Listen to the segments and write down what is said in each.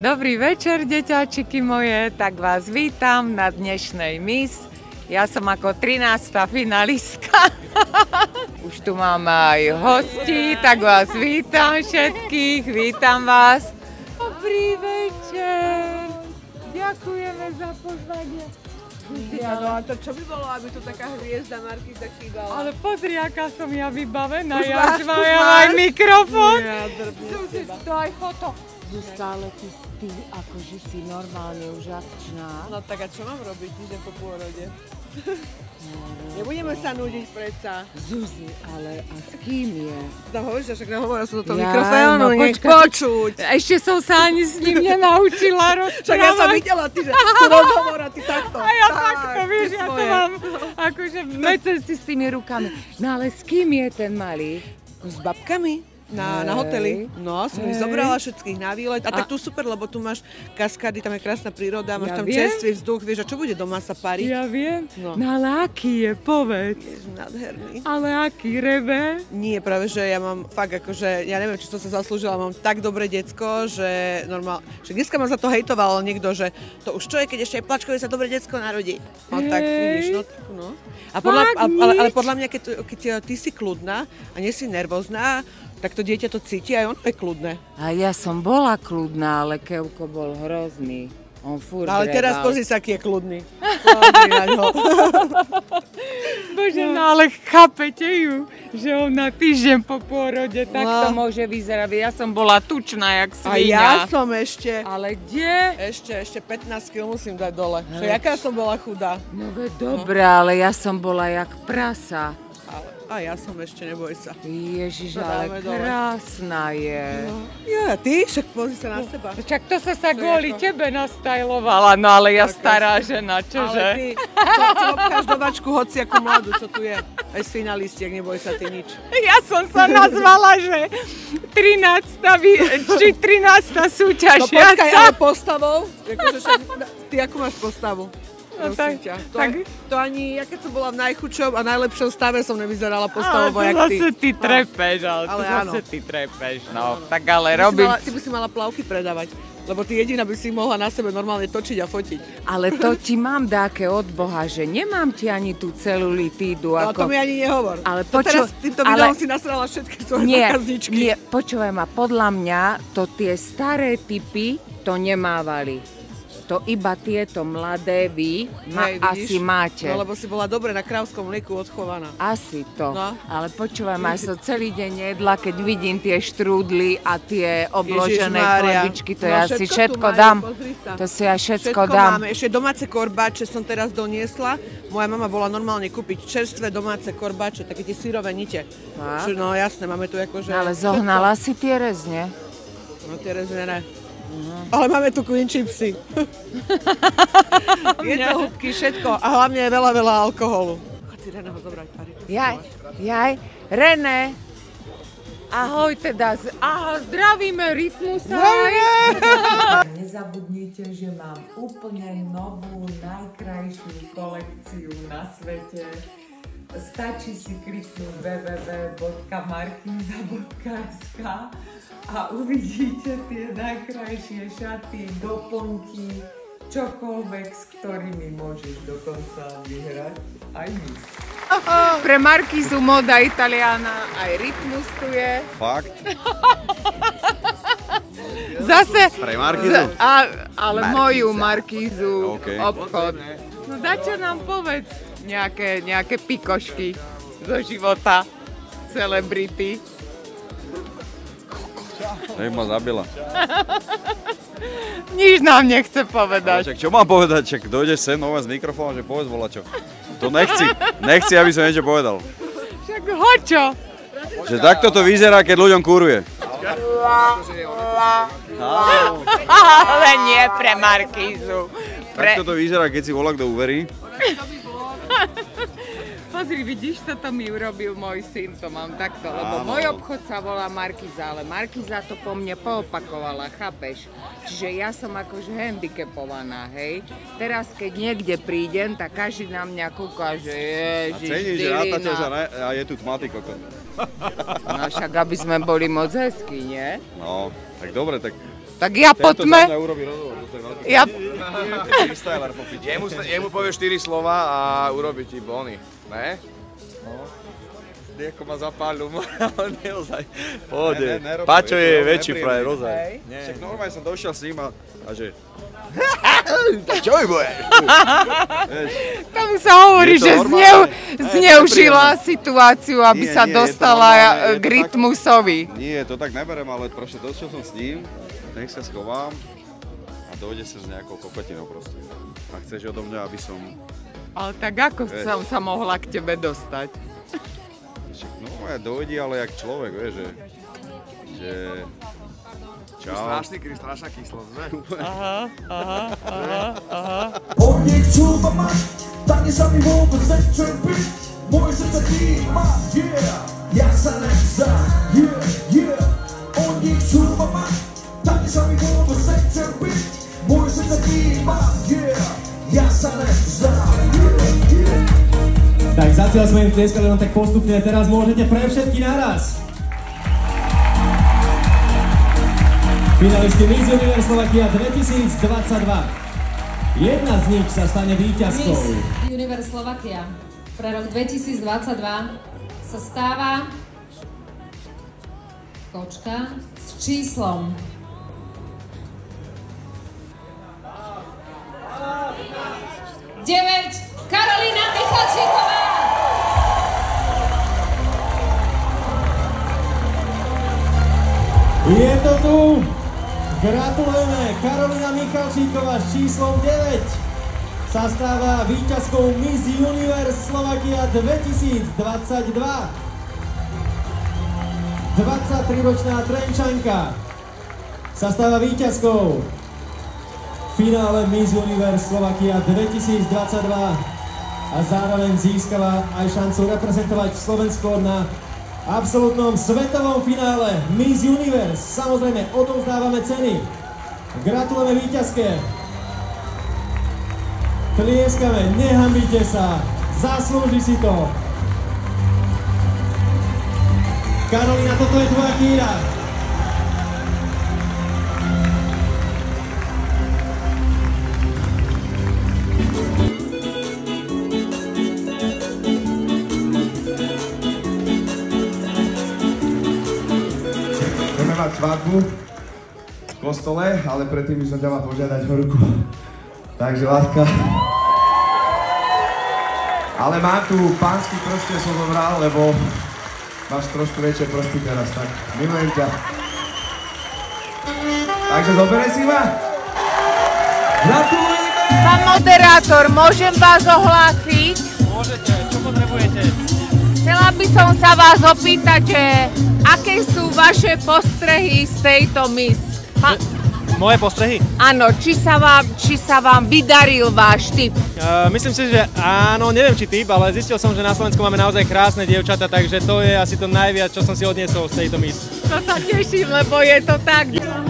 Dobrý večer, deťačiky moje, tak vás vítam na dnešnej Miss. Ja som ako 13. finalistka. Už tu mám aj hostí, tak vás vítam všetkých, vítam vás. Dobrý večer, ďakujeme za pozvanie. No a to čo by bolo, aby tu taká hviezda Markíza chýbala? Ale pozri, aká som ja vybavená, ja už mám aj mikrofón. To aj foto. Stále ty akože si normálne už akčná. No tak a čo mám robiť, týždeň po pôrode? Nebudeme sa nudiť predsa. Zuzi, ale a s kým je? No hovoríš, však nehovorila som do toho mikrofónu, nech počuť. Ešte som sa ani s ním nenaučila rozprávať. Však ja som videla, ty, že tu rozhovor a ty takto. A ja takto, vieš, ja to mám, akože mecem si s tými rukami. No ale s kým je ten malý? S babkami. Na hoteli. No, som ich zobrala všetkých na výlet. A tak tu super, lebo tu máš kaskády, tam je krásna príroda, máš tam čerstvý vzduch, vieš, a čo bude doma sa pariť? Ja viem. No ale aký je, povedz. Jež, nádherný. Ale aký, rebe? Nie, práve, že ja mám fakt akože, ja neviem, či som sa zaslúžila, mám tak dobré decko, že normálne, že dneska ma za to hejtoval niekto, že to už čo je, keď ešte aj plačkovi sa dobré decko narodí. No tak vidíš, no tak no. A ale podľa mňa, keď ty si kľudná a nie si nervózna, tak to dieťa to cíti, aj ono je kľudné. A ja som bola kľudná, ale Kevko bol hrozný. On furt ale teraz pozri sa, aký je kľudný. Bože, no ale chápete ju, že on na týždeň po pôrode takto môže vyzerať. Ja som bola tučná, jak svinia. A ja som ešte... Ale kde? Ešte 15 kg musím dať dole. Že jaká som bola chudá. No dobré, ale ja som bola jak prasa. A ja som ešte, neboj sa. Ježiš, ale krásna je. No. Ja, ty? Však pozri sa na seba. Však to sa kvôli tebe nastajlovala, no ale ja stará žena, čože? Ale ty obcháš do vačku hociakú mladú, čo tu je. Aj z finalistiek, neboj sa ty nič. Ja som sa nazvala, že 13. súťažiaca. No počkaj, ale postavou? Ty akú máš postavu? No to ani, ja keď som bola v najchudšom a najlepšom stave som nevyzerala postavovo, jak ty. Ale to zase ty trepeš, ty trepeš, no. Tak ale robím... Ty by si mala plavky predávať, lebo ty jediná by si mohla na sebe normálne točiť a fotiť. Ale to ti mám dáke od Boha, že nemám ti ani tú celulitídu. Ale to mi ani nehovor. Ale teraz týmto videom si nasrala všetky svoje zákazničky. Nie, počúvaj ma, podľa mňa to tie staré typy to nemávali. To iba tieto mladé vy asi máte. No lebo si bola dobre na krávskom mlieku odchovaná. Asi to. No. Ale počúvaj, máš to celý deň jedla, keď vidím tie štrúdly a tie obložené chlebičky, to ja si všetko dám. To si ja všetko dám. Máme. Ešte domáce korbáče som teraz doniesla. Moja mama bola normálne kúpiť čerstvé domáce korbáče, také tie syrové nite. No jasné, máme tu akože... Ale zohnala si tie rezne? No tie rezne ne. Ale máme tu Queen chipsy. Je to húbky, všetko. A hlavne je veľa alkoholu. Chod si Reného zobrať, Pari. Jaj, René. Ahoj teda, zdravíme Rytmusa. Nezabudnite, že mám úplne novú, najkrajšiu kolekciu na svete. Stačí si kliknúť www.markiza.sk a uvidíte tie najkrajšie šaty, doplnky, čokoľvek, s ktorými môžeš dokonca vyhrať aj my. Pre Markízu Moda Italiana aj Rytmus tu je. Fakt? Zase... Pre Markízu? Ale moju Markízu, obchod. No dačo nám povedz nejaké pikošky zo života celebrity. Nech ma zabila. Nič nám nechce povedať. Však čo mám povedať? Však dojdeš sem nové s mikrofónom, že povedz volačo. To nechci, aby som niečo povedal. Však hočo? Že takto to vyzerá, keď ľuďom kuruje. Ale nie pre Markízu. Takto to vyzerá, keď si volá, kto uverí. Pozri, vidíš, toto mi urobil môj syn, to mám takto, lebo môj obchod sa volá Markíza, ale Markíza to po mne poopakovala, chápeš? Čiže ja som akože handicapovaná, hej? Teraz, keď niekde prídem, tak každý na mňa kúka, že ježiš, a ceníš, že rátaťaž a je tu tmatý kokot. No však, aby sme boli moc hezkí, nie? No, tak dobre, tak Tak ja poďme. Tento za mňa urobí rozhovor, toto je veľký. Ja... Freestyler po piči. Jemu povieš 4 slova a urobí ti bony, ne? Nieko ma zapáľu, ale neozaj. Pohode. Paťo je väčší frajer, ozaj. Však normálne som došiel s ním a že... Čo mi budeš? Tam sa hovorí, že zneužila situáciu, aby sa dostala k rytmusovi. Nie, to tak neberem, ale proste došiel som s ním, nech sa schovám a dojde sa s nejakou kokotinou proste. A chceš odo mňa, aby som... Ale tak ako som sa mohla k tebe dostať? No, dojde, ale jak človek, vieš, že... Čau. Kedy strašná kyslosť, ne? Aha. On niechcú ma mať, tak sa mi vôbec nechce byť. Moje srdce tým má, ja sa nevzdám, On niechcú ma mať, tak sa mi vôbec nechce byť. Moje srdce tým má, ja sa nevzdám, Tak zatiaľ sme im tlieskali len tak postupne, teraz môžete pre všetky naraz. Finalisti Miss Universe Slovakia 2022. Jedna z nich sa stane víťazkou. Miss Universe Slovakia pre rok 2022 sa stáva kočka s číslom 9 Karolína Michalčíková. Je to tu. Gratulujeme. Karolína Michalčíková s číslom 9 sa stáva víťazkou Miss Universe Slovakia 2022. 23-ročná Trenčanka sa stáva víťazkou v finále Miss Universe Slovakia 2022 a zároveň získava aj šancu reprezentovať Slovensko na absolútnom svetovom finále Miss Universe. Samozrejme, odovzdávame ceny. Gratulujeme víťazke. Tlieskame, nehambite sa. Zaslúži si to. Karolína, toto je tvoja kýra. Svadbu v kostole, ale predtým by som ťa mal požiadať o ruku. Takže látka. Ale mám tu pánsky prste som zobral, lebo máš trošku väčšie prsty teraz, tak milujem ťa. Takže zoberaj si ma. Gratulujeme! Pán moderátor, môžem vás ohlásiť? Môžete, čo potrebujete? Chcela by som sa vás opýtať, že aké sú vaše postrehy z tejto Miss? Moje postrehy? Áno, či sa vám vydaril váš typ? Myslím si, že áno, neviem či typ, ale zistil som, že na Slovensku máme naozaj krásne dievčatá, takže to je asi to najviac, čo som si odniesol z tejto Miss. To sa teším, lebo je to tak.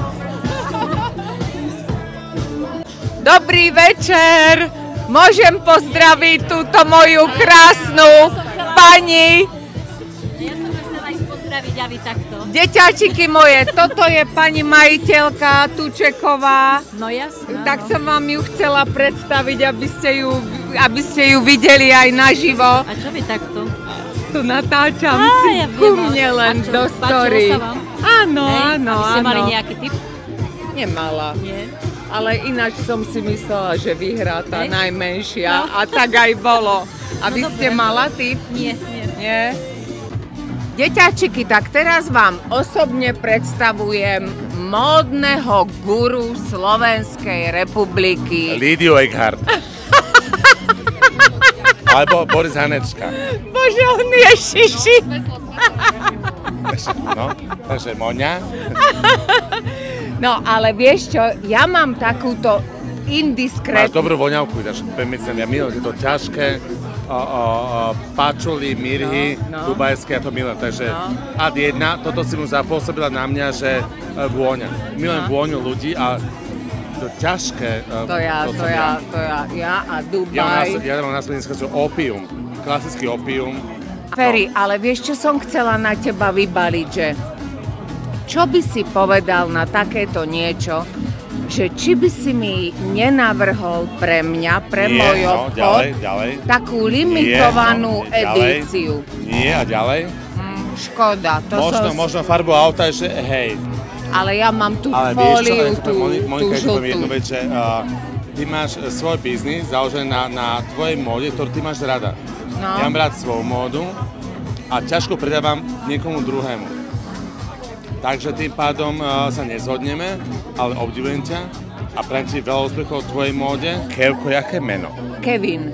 Dobrý večer! Môžem pozdraviť túto moju krásnu pani. Ja som chcela ísť pozdraviť a vy takto. Deťačiky moje, toto je pani majiteľka Tučeková. No jasné. Tak som vám ju chcela predstaviť, aby ste ju videli aj naživo. A čo vy takto? Tu natáčam si ja ku mne len do story. Páčilo sa vám? Áno, áno, áno. A vy ste mali áno. nejaký tip? Nemala. Nie. Ale ináč som si myslela, že vyhrá tá najmenšia a tak aj bolo. A vy ste mala tip? Nie. Nie? Deťačiky, tak teraz vám osobne predstavujem módneho guru Slovenskej republiky. Lídiu Eichhardt. Alebo Boris Hanečka. Bože, on je šiši. No, takže Moňa. No, ale vieš čo, ja mám takúto indiskrétnu... Máš dobrú voňavku, myslím, ja milujem, je to ťažké, pačuli, mirhy, dubajské, ja to milujem, takže ad jedna, toto si mu zapôsobila na mňa, že vôňa. Milujem vôňu ľudí a to ťažké, ja a Dubaj. Ja mám na Slovensku opium, klasický opium. Feri, ale vieš, čo som chcela na teba vybaliť, že čo by si povedal na takéto niečo, že či by si mi nenavrhol pre mňa, pre môj obchod, takú limitovanú edíciu? Nie, a ďalej? Škoda. Možno farbu auta, že hej. Ale ja mám tú fóliu, tú žltú. Jednu vec, že ty máš svoj biznis založený na tvojej móde, ktorú ty máš rada. No. Ja mám rád svoju módu a ťažko predávam niekomu druhému. Takže tým pádom sa nezhodneme, ale obdivujem ťa a prajem ti veľa úspechov v tvojej móde. Kevko, jaké meno? Kevin.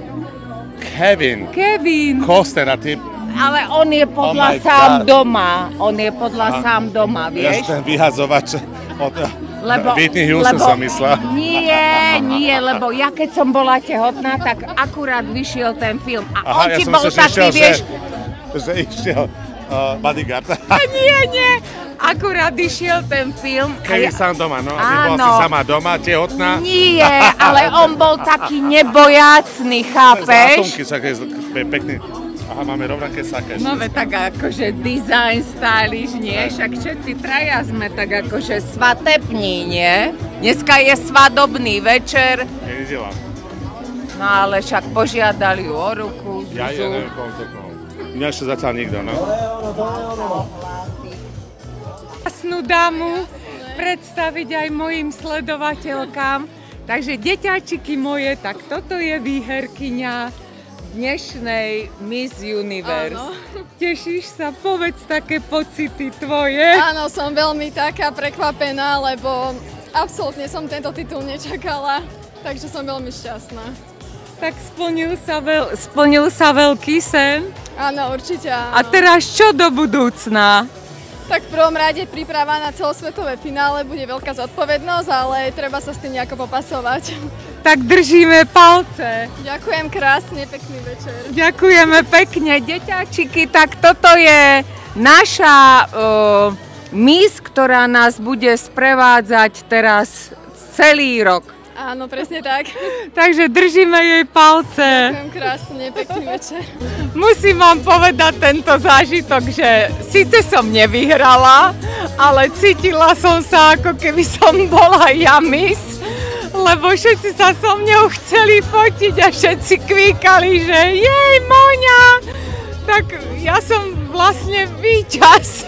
Koster, a ty... Ale on je podľa sám doma. On je podľa sám doma, vieš? Ja ten vyhazovač od Whitney Houston som myslela. Nie, lebo ja keď som bola tehotná, tak akurát vyšiel ten film. A on ti bol taký, vieš... Že išiel Bodyguard. Nie. Akurát išiel ten film. Kevin sám doma, no? A ty bola si sama doma, tehotná? Nie, ale on bol taký nebojácný, chápeš? Zátomky, však je pekný. Aha, máme rovnaké saké. No tak akože design, stylish, nie? Však všetci traja sme tak akože svatební, nie? Dneska je svadobný večer. Nevidela. No ale však požiadali o ruku. Ja neviem, koho to koho. Mňa ešte zatiaľ nikto, no? Krásnu dámu predstaviť aj mojim sledovateľkám. Takže deťačiky moje, tak toto je výherkyňa dnešnej Miss Universe. Áno. Tešíš sa? Povedz také pocity tvoje. Áno, som veľmi taká prekvapená, lebo absolútne som tento titul nečakala, takže som veľmi šťastná. Tak splnil sa veľký sen? Áno, určite áno. A teraz čo do budúcna? Tak v prvom rade príprava na celosvetové finále bude veľká zodpovednosť, ale treba sa s tým nejako popasovať. Tak držíme palce. Ďakujem krásne, pekný večer. Ďakujeme pekne, deťačiky. Tak toto je naša Miss, ktorá nás bude sprevádzať teraz celý rok. Áno, presne tak. Takže držíme jej palce. Ďakujem krásne, pekný večer. Musím vám povedať tento zážitok, že síce som nevyhrala, ale cítila som sa, ako keby som bola ja Miss, lebo všetci sa so mňou chceli fotiť a všetci kvíkali, že jej, Moňa! Tak ja som vlastne víťaz.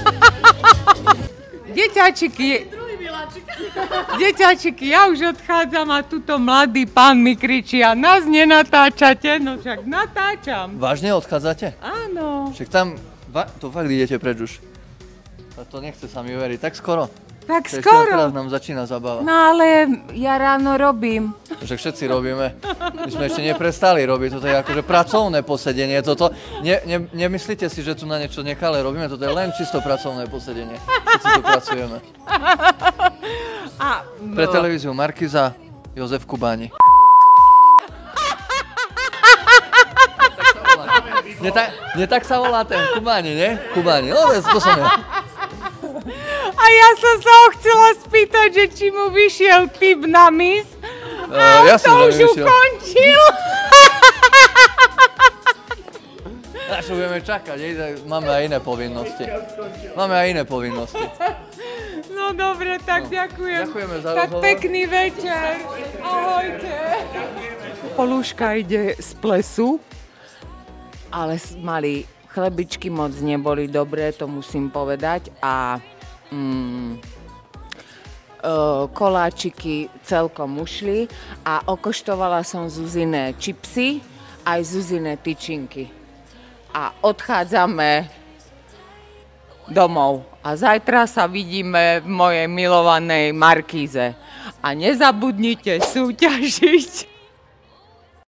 Deťačiky, ja už odchádzam a tuto mladý pán mi kričí a nás nenatáčate, no však natáčam. Vážne odchádzate? Áno. Však tam, to fakt idete preč už. A to nechce sa mi veriť, tak skoro. Tak skoro. Teraz nám začína zabava. No ale ja ráno robím. Však všetci robíme. My sme ešte neprestali robiť, toto je akože pracovné posedenie. Toto, nemyslíte si, že tu na niečo nekalé robíme, toto je len čisto pracovné posedenie. Všetci tu pracujeme. Pre televíziu Markiza, Jozef Kubáni. Nie tak sa volá ten Kubáni, nie? Kubáni, no to som ja. A ja som sa ho chcela spýtať, že či mu vyšiel tip na Miss. A on to už ukončil. Na čo budeme čakať, máme aj iné povinnosti. No dobre, tak ďakujem. Ďakujeme za tak rozhovor. Pekný večer. Ahojte. Polúška ide z plesu, ale mali chlebičky moc neboli dobré, to musím povedať. A koláčiky celkom ušli a okoštovala som Zuziné čipsy aj Zuziné tyčinky. A odchádzame domov. A zajtra sa vidíme v mojej milovanej Markíze. A nezabudnite súťažiť.